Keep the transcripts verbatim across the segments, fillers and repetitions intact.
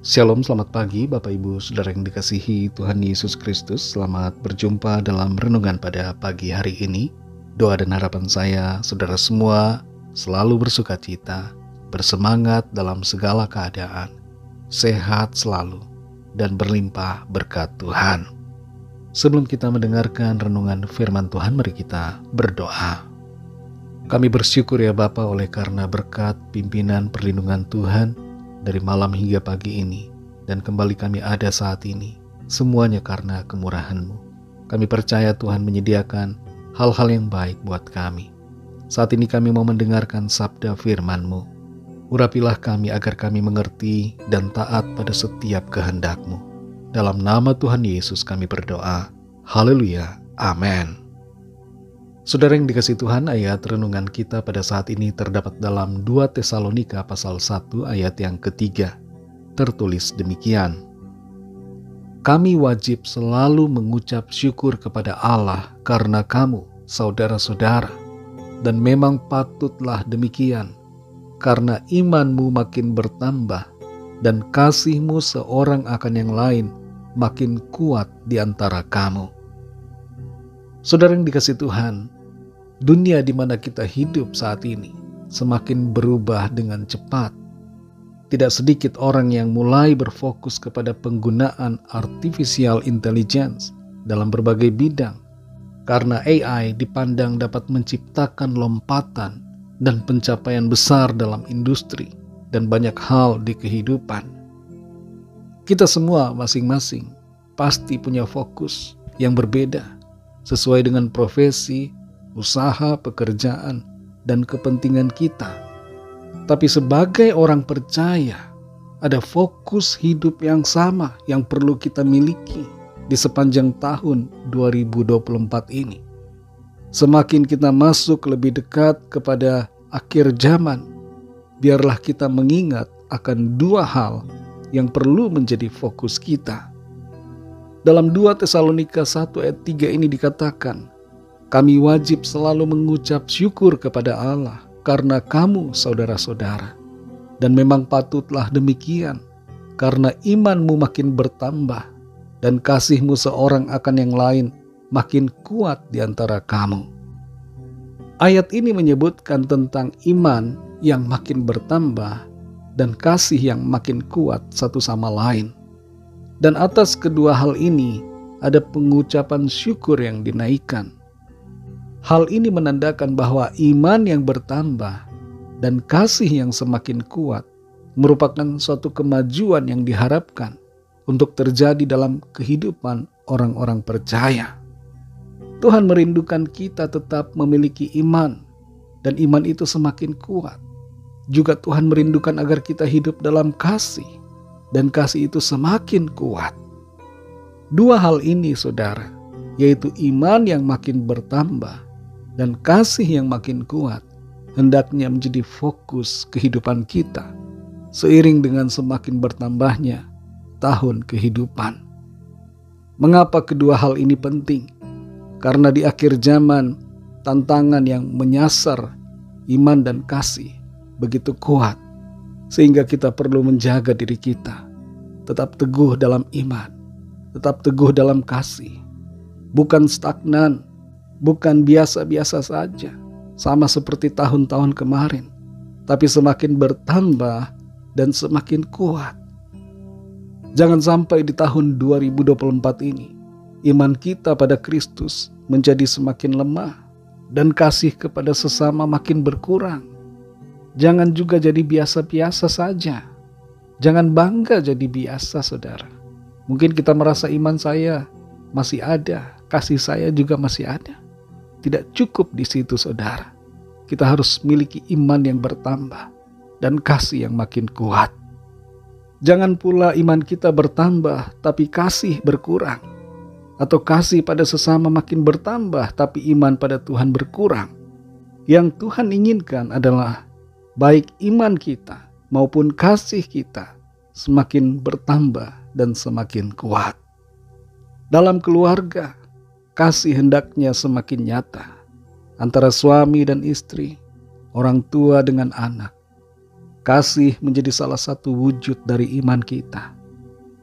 Shalom, selamat pagi Bapak Ibu Saudara yang dikasihi Tuhan Yesus Kristus. Selamat berjumpa dalam renungan pada pagi hari ini. Doa dan harapan saya, saudara semua selalu bersuka cita, bersemangat dalam segala keadaan, sehat selalu, dan berlimpah berkat Tuhan. Sebelum kita mendengarkan renungan firman Tuhan, mari kita berdoa. Kami bersyukur ya Bapa oleh karena berkat pimpinan perlindungan Tuhan dari malam hingga pagi ini, dan kembali kami ada saat ini, semuanya karena kemurahan-Mu. Kami percaya Tuhan menyediakan hal-hal yang baik buat kami. Saat ini kami mau mendengarkan sabda firman-Mu. Urapilah kami agar kami mengerti dan taat pada setiap kehendak-Mu. Dalam nama Tuhan Yesus kami berdoa. Haleluya. Amin. Saudara yang dikasihi Tuhan, ayat renungan kita pada saat ini terdapat dalam dua Tesalonika pasal satu ayat yang ketiga. Tertulis demikian. Kami wajib selalu mengucap syukur kepada Allah karena kamu, saudara-saudara, dan memang patutlah demikian, karena imanmu makin bertambah dan kasihmu seorang akan yang lain makin kuat di antara kamu. Saudara yang dikasihi Tuhan, dunia di mana kita hidup saat ini semakin berubah dengan cepat. Tidak sedikit orang yang mulai berfokus kepada penggunaan artificial intelligence dalam berbagai bidang, karena A I dipandang dapat menciptakan lompatan dan pencapaian besar dalam industri dan banyak hal di kehidupan. Kita semua masing-masing pasti punya fokus yang berbeda sesuai dengan profesi, usaha, pekerjaan, dan kepentingan kita. Tapi sebagai orang percaya, ada fokus hidup yang sama yang perlu kita miliki di sepanjang tahun dua ribu dua puluh empat ini. Semakin kita masuk lebih dekat kepada akhir zaman, biarlah kita mengingat akan dua hal yang perlu menjadi fokus kita. Dalam dua Tesalonika satu ayat tiga ini dikatakan, kami wajib selalu mengucap syukur kepada Allah karena kamu saudara-saudara. Dan memang patutlah demikian, karena imanmu makin bertambah dan kasihmu seorang akan yang lain makin kuat di antara kamu. Ayat ini menyebutkan tentang iman yang makin bertambah dan kasih yang makin kuat satu sama lain. Dan atas kedua hal ini ada pengucapan syukur yang dinaikkan. Hal ini menandakan bahwa iman yang bertambah dan kasih yang semakin kuat merupakan suatu kemajuan yang diharapkan untuk terjadi dalam kehidupan orang-orang percaya. Tuhan merindukan kita tetap memiliki iman, dan iman itu semakin kuat. Juga Tuhan merindukan agar kita hidup dalam kasih, dan kasih itu semakin kuat. Dua hal ini, saudara, yaitu iman yang makin bertambah dan kasih yang makin kuat, hendaknya menjadi fokus kehidupan kita seiring dengan semakin bertambahnya tahun kehidupan. Mengapa kedua hal ini penting? Karena di akhir zaman, tantangan yang menyasar iman dan kasih begitu kuat, sehingga kita perlu menjaga diri kita tetap teguh dalam iman, tetap teguh dalam kasih, bukan stagnan, bukan biasa-biasa saja, sama seperti tahun-tahun kemarin, tapi semakin bertambah dan semakin kuat. Jangan sampai di tahun dua ribu dua puluh empat ini, iman kita pada Kristus menjadi semakin lemah dan kasih kepada sesama makin berkurang. Jangan juga jadi biasa-biasa saja. Jangan bangga jadi biasa, saudara. Mungkin kita merasa iman saya masih ada, kasih saya juga masih ada. Tidak cukup di situ, saudara. Kita harus miliki iman yang bertambah dan kasih yang makin kuat. Jangan pula iman kita bertambah tapi kasih berkurang, atau kasih pada sesama makin bertambah tapi iman pada Tuhan berkurang. Yang Tuhan inginkan adalah baik iman kita maupun kasih kita semakin bertambah dan semakin kuat. Dalam keluarga, kasih hendaknya semakin nyata antara suami dan istri, orang tua dengan anak. Kasih menjadi salah satu wujud dari iman kita.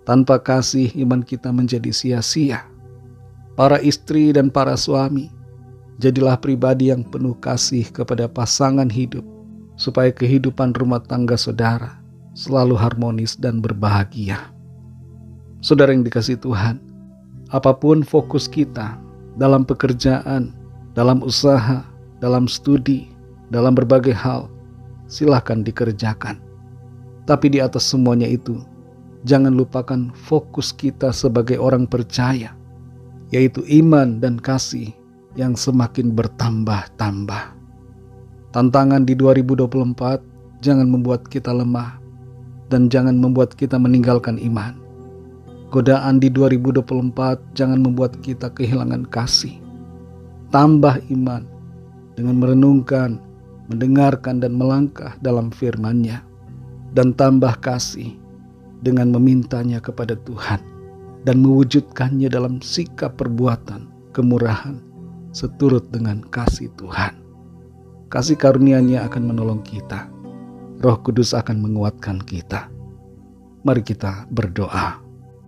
Tanpa kasih, iman kita menjadi sia-sia. Para istri dan para suami, jadilah pribadi yang penuh kasih kepada pasangan hidup, supaya kehidupan rumah tangga saudara selalu harmonis dan berbahagia. Saudara yang dikasihi Tuhan, apapun fokus kita dalam pekerjaan, dalam usaha, dalam studi, dalam berbagai hal, silahkan dikerjakan. Tapi di atas semuanya itu, jangan lupakan fokus kita sebagai orang percaya, yaitu iman dan kasih yang semakin bertambah-tambah. Tantangan di dua ribu dua puluh empat jangan membuat kita lemah dan jangan membuat kita meninggalkan iman. Godaan di dua ribu dua puluh empat jangan membuat kita kehilangan kasih. Tambah iman dengan merenungkan, mendengarkan dan melangkah dalam firman-Nya. Dan tambah kasih dengan memintanya kepada Tuhan dan mewujudkannya dalam sikap perbuatan kemurahan seturut dengan kasih Tuhan. Kasih karunia-Nya akan menolong kita. Roh Kudus akan menguatkan kita. Mari kita berdoa.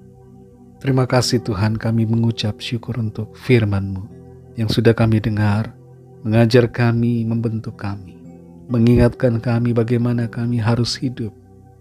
Terima kasih Tuhan, kami mengucap syukur untuk firman-Mu yang sudah kami dengar, mengajar kami, membentuk kami, mengingatkan kami bagaimana kami harus hidup,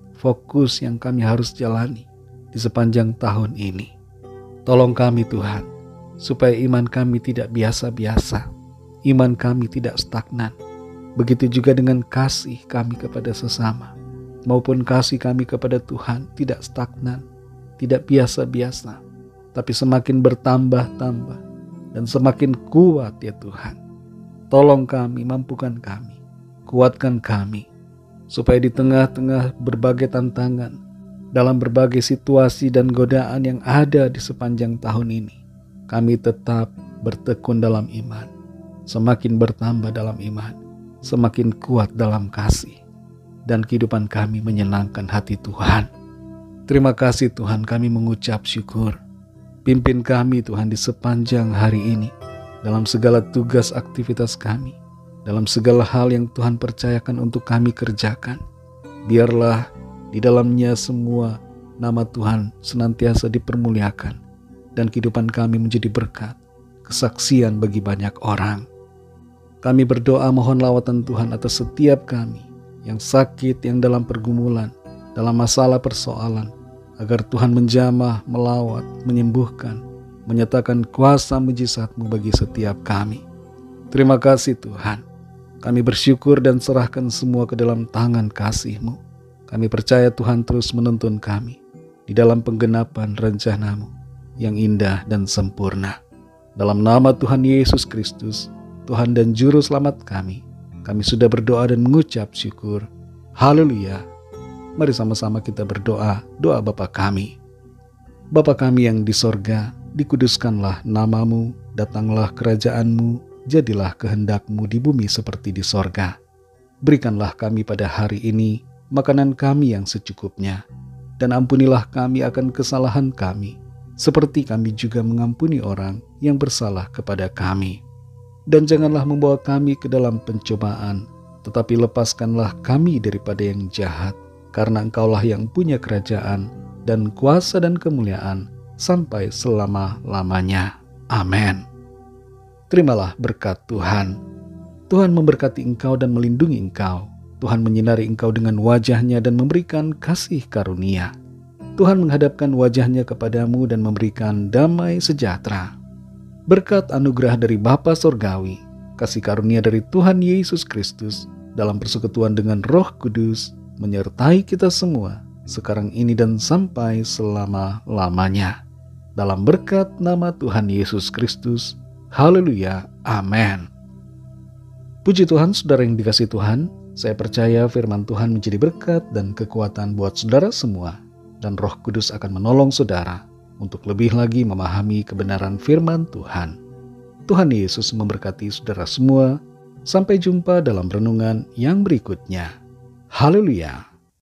fokus yang kami harus jalani di sepanjang tahun ini. Tolong kami Tuhan, supaya iman kami tidak biasa-biasa, iman kami tidak stagnan. Begitu juga dengan kasih kami kepada sesama, maupun kasih kami kepada Tuhan tidak stagnan, tidak biasa-biasa, tapi semakin bertambah-tambah dan semakin kuat ya Tuhan. Tolong kami, mampukan kami, kuatkan kami, supaya di tengah-tengah berbagai tantangan, dalam berbagai situasi dan godaan yang ada di sepanjang tahun ini, kami tetap bertekun dalam iman, semakin bertambah dalam iman, semakin kuat dalam kasih, dan kehidupan kami menyenangkan hati Tuhan. Terima kasih Tuhan, kami mengucap syukur. Pimpin kami Tuhan di sepanjang hari ini, dalam segala tugas aktivitas kami, dalam segala hal yang Tuhan percayakan untuk kami kerjakan. Biarlah di dalamnya semua nama Tuhan senantiasa dipermuliakan, dan kehidupan kami menjadi berkat, kesaksian bagi banyak orang. Kami berdoa mohon lawatan Tuhan atas setiap kami yang sakit, yang dalam pergumulan, dalam masalah persoalan, agar Tuhan menjamah, melawat, menyembuhkan, menyatakan kuasa mujizat-Mu bagi setiap kami. Terima kasih Tuhan. Kami bersyukur dan serahkan semua ke dalam tangan kasih-Mu. Kami percaya Tuhan terus menuntun kami di dalam penggenapan rencana-Mu yang indah dan sempurna. Dalam nama Tuhan Yesus Kristus, Tuhan dan Juru Selamat kami, kami sudah berdoa dan mengucap syukur. Haleluya. Mari sama-sama kita berdoa, doa Bapa kami. Bapa kami yang di sorga, dikuduskanlah nama-Mu, datanglah kerajaan-Mu, jadilah kehendak-Mu di bumi seperti di sorga. Berikanlah kami pada hari ini makanan kami yang secukupnya, dan ampunilah kami akan kesalahan kami, seperti kami juga mengampuni orang yang bersalah kepada kami. Dan janganlah membawa kami ke dalam pencobaan, tetapi lepaskanlah kami daripada yang jahat, karena Engkaulah yang punya kerajaan dan kuasa dan kemuliaan sampai selama-lamanya. Amin. Terimalah berkat Tuhan. Tuhan memberkati engkau dan melindungi engkau. Tuhan menyinari engkau dengan wajah-Nya dan memberikan kasih karunia. Tuhan menghadapkan wajah-Nya kepadamu dan memberikan damai sejahtera. Berkat anugerah dari Bapa Sorgawi, kasih karunia dari Tuhan Yesus Kristus, dalam persekutuan dengan Roh Kudus, menyertai kita semua, sekarang ini dan sampai selama-lamanya. Dalam berkat nama Tuhan Yesus Kristus. Haleluya. Amin. Puji Tuhan, saudara yang dikasihi Tuhan, saya percaya firman Tuhan menjadi berkat dan kekuatan buat saudara semua, dan Roh Kudus akan menolong saudara untuk lebih lagi memahami kebenaran firman Tuhan. Tuhan Yesus memberkati saudara semua. Sampai jumpa dalam renungan yang berikutnya. Haleluya.